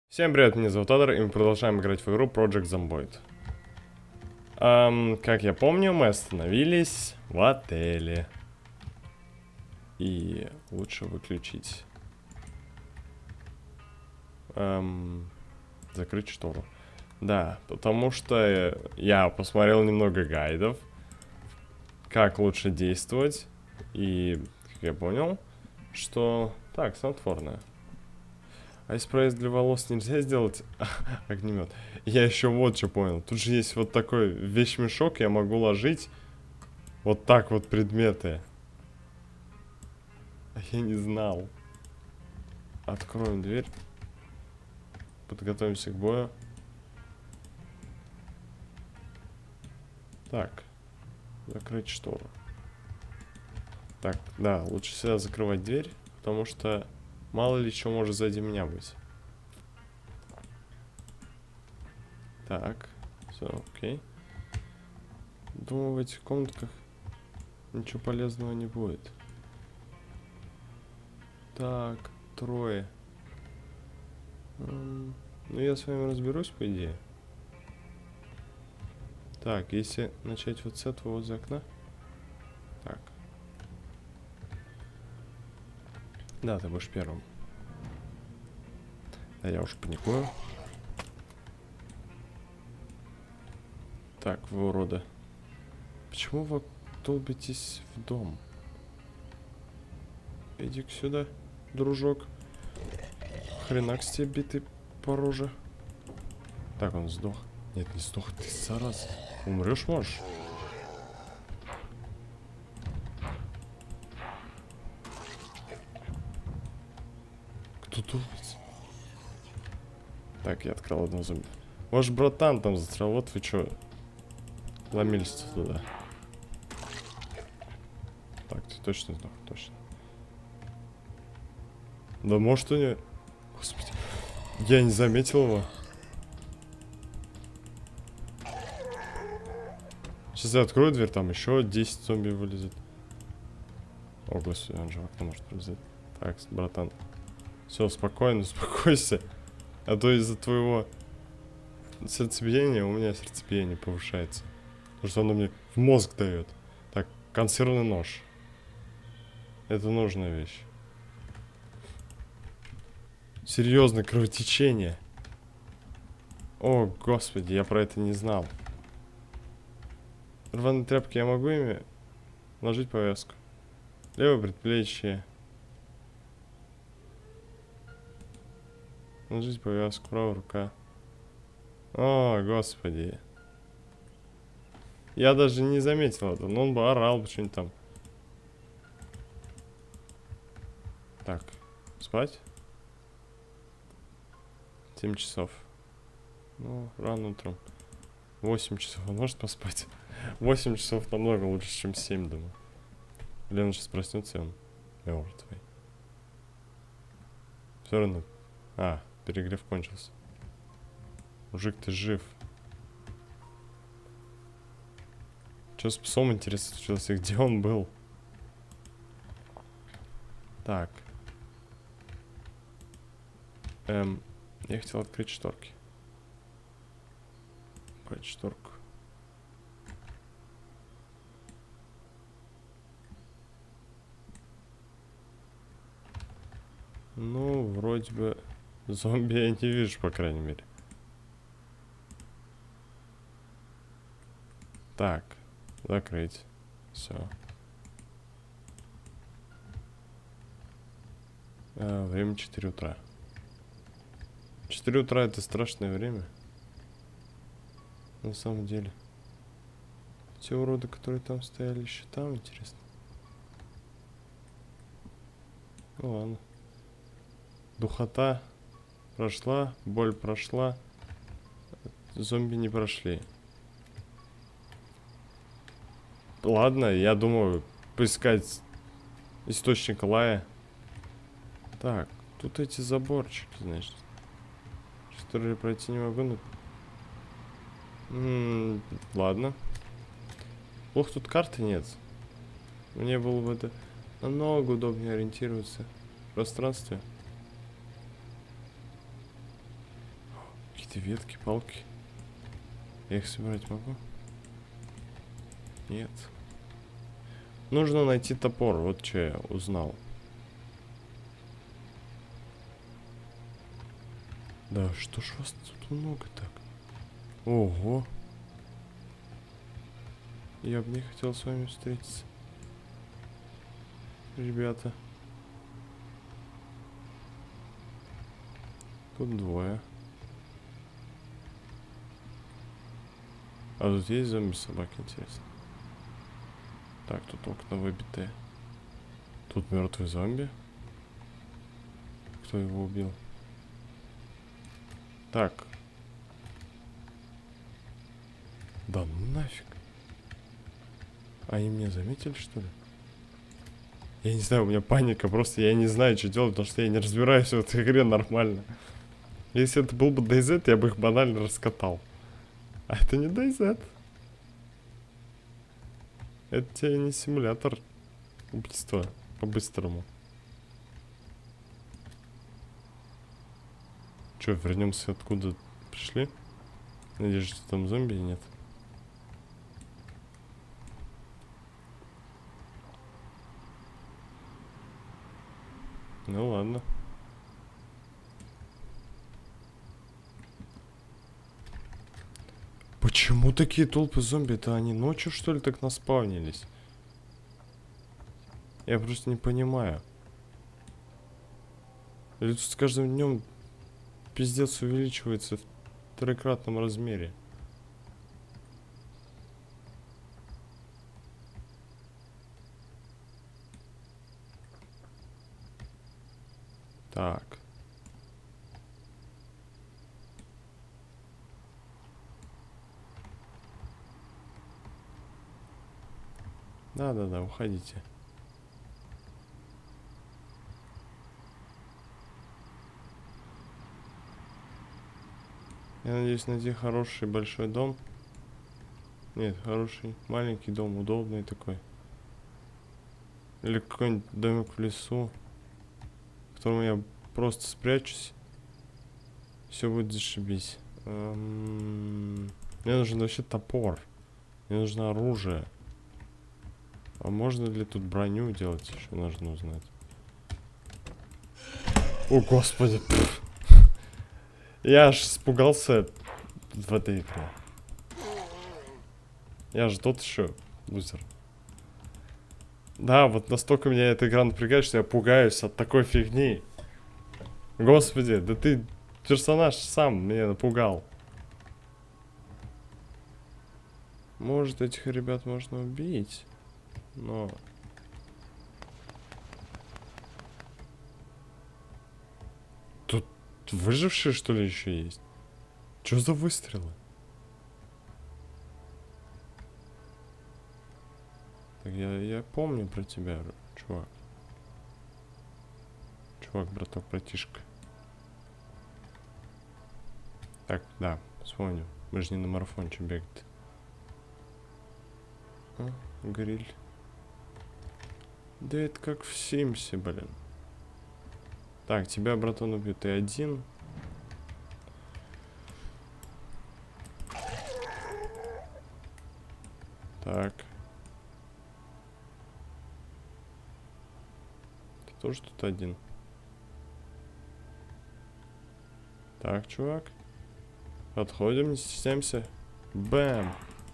Всем привет, меня зовут Адер, и мы продолжаем играть в игру Project Zomboid. Как я помню, мы остановились в отеле. И лучше выключить. Закрыть штору. Да, потому что я посмотрел немного гайдов, как лучше действовать. И, как я понял, что... Так, снотворное. А из прайс для волос нельзя сделать огнемет? Я еще вот что понял. Тут же есть вот такой вещмешок, я могу ложить вот так вот предметы. А я не знал. Откроем дверь. Подготовимся к бою. Так. Закрыть штору. Так, да, лучше всегда закрывать дверь, потому что мало ли что может сзади меня быть. Так, все, окей. Думаю, в этих комнатках ничего полезного не будет. Так, трое. Ну, я с вами разберусь, по идее. Так, если начать вот с этого возле окна. Так. Да, ты будешь первым. Да, я уж паникую. Так, вы уроды. Почему вы долбитесь в дом? Иди-ка сюда, дружок. Хренак с тебе битый по роже. Так, он сдох. Нет, не сдох, ты зараза. Умрешь можешь? Кто долбится? Так, я открыл одного зомби. Ваш братан там застрял, вот вы чё. Ломились туда. Так, ты точно сдох, точно. Да может у него... Господи, я не заметил его. Сейчас я открою дверь, там еще 10 зомби вылезет. О, господи, он же в окно может пролезать. Так, братан. Все, спокойно, успокойся. А то из-за твоего сердцебиения у меня сердцебиение повышается. Потому что оно мне в мозг дает. Так, консервный нож. Это нужная вещь. Серьезное кровотечение. О, господи, я про это не знал. Рваные тряпки, я могу ими ложить повязку? Левое предплечье. Ложить повязку, правая рука. О, господи. Я даже не заметил это, но он бы орал бы что-нибудь там. Так, спать? 7 часов. Ну, рано утром. 8 часов, он может поспать? 8 часов намного лучше, чем 7, думаю. Лена сейчас проснется, и он мертвый. Все равно. А, перегрев кончился. Мужик, ты жив. Что с псом, интересно, случилось? И где он был? Так. Я хотел открыть шторки. Брать шторку. Ну, вроде бы зомби я не вижу, по крайней мере. Так, закрыть. Все. Время 4 утра. 4 утра это страшное время. На самом деле. Те уроды, которые там стояли, еще там, интересно. Ну ладно. Духота прошла, боль прошла. Зомби не прошли. Ладно, я думаю, поискать источник лая. Так, тут эти заборчики, значит. Которые пройти не могу, но... ладно. Плохо, тут карты нет. Мне было бы это намного удобнее ориентироваться в пространстве. какие-то ветки, палки. Я их собирать могу? Нет. Нужно найти топор. Вот что я узнал. Да, что ж вас тут много так? Ого. Я бы не хотел с вами встретиться. Ребята. Тут двое. А тут есть зомби-собаки, интересно? Так, тут окна выбитые. Тут мертвый зомби. Кто его убил? Так. Да ну нафиг. Они меня заметили, что ли? Я не знаю, у меня паника. Просто я не знаю, что делать, потому что я не разбираюсь в этой игре нормально. Если это был бы DayZ, я бы их банально раскатал. А это не DayZ. Это тебе не симулятор убийства по-быстрому. Че, вернемся откуда пришли? Надеюсь, что там зомби нет. Ну ладно. Почему такие толпы зомби? Это они ночью, что ли, так наспавнились? Я просто не понимаю. Или тут с каждым днем пиздец увеличивается в трехкратном размере. Так. Да-да-да, уходите. Я надеюсь найти хороший большой дом. Нет, хороший маленький дом, удобный такой. Или какой-нибудь домик в лесу, в котором я просто спрячусь. Все будет зашибись. Мне нужен вообще топор. Мне нужно оружие. А можно ли тут броню делать? Еще нужно узнать. О, господи. Пфф. Я аж испугался в этой игре. Я же тот еще лузер. Да, вот настолько меня эта игра напрягает, что я пугаюсь от такой фигни. Господи, да ты персонаж сам меня напугал. Может, этих ребят можно убить, но... Тут выжившие, что ли, еще есть? Что за выстрелы? Так, я помню про тебя, чувак. Чувак, браток, братишка. Так, да, вспомню. Мы же не на марафонче бегать. А, гриль. Да это как в Симсе, блин. Так, тебя, братан, убьют. Ты один. Так. Ты тоже тут один. Так, чувак. Подходим, не стесняемся. Бэм.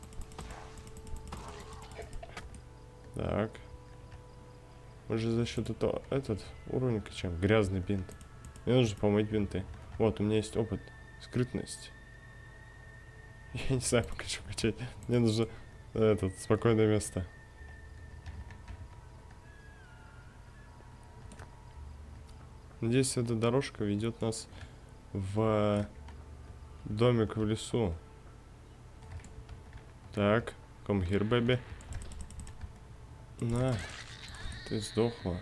Так. Мы же за счет этого... Этот уровень качаем. Грязный бинт. Мне нужно помыть бинты. Вот, у меня есть опыт. Скрытность. Я не знаю, пока что качать. Мне нужно... Этот, спокойное место. Надеюсь, эта дорожка ведет нас в домик в лесу. Так, come here, baby. На, ты сдохла.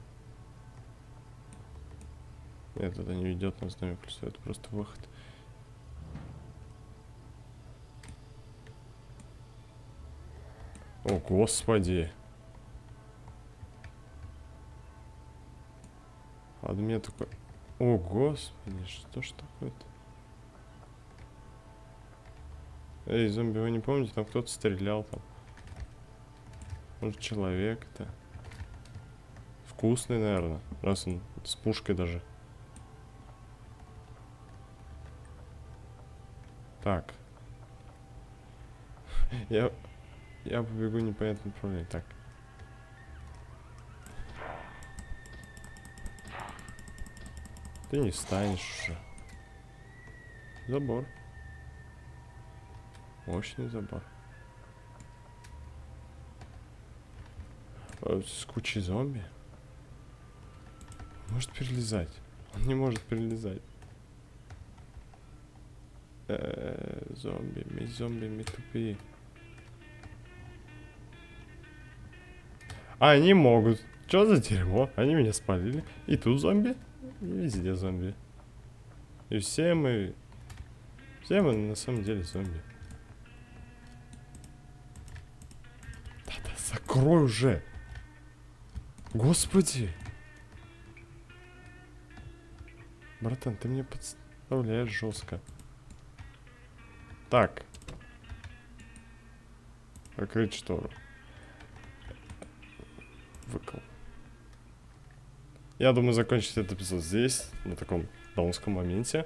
Нет, это не ведет нас в домик в лесу, это просто выход. О, господи. А мне такой... О, господи, что ж такое-то? Эй, зомби, вы не помните, там кто-то стрелял там. Может, человек-то. Вкусный, наверное. Раз он с пушкой даже. Так. Я побегу непонятным направлением. Так. Ты не встанешь уже. Забор. Мощный забор. С кучей зомби. Может перелезать. Он не может перелезать. Зомби, тупые. А, они могут. Что за дерьмо? Они меня спалили. И тут зомби. И везде зомби. И все мы на самом деле зомби. Да-да, закрой уже. Господи. Братан, ты мне подставляешь жестко. Так. Закрыть штору. Выкол. Я думаю закончить этот эпизод здесь, на таком даунском моменте.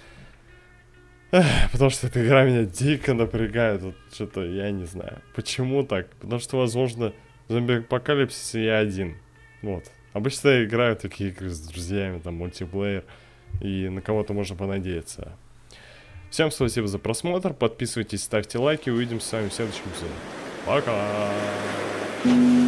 Потому что эта игра меня дико напрягает. Вот что-то я не знаю. Почему так? Потому что, возможно, в зомби-апокалипсисе я один. Вот. Обычно я играю в такие игры с друзьями, там, мультиплеер. И на кого-то можно понадеяться. Всем спасибо за просмотр. Подписывайтесь, ставьте лайки. Увидимся с вами в следующем эпизоде. Пока!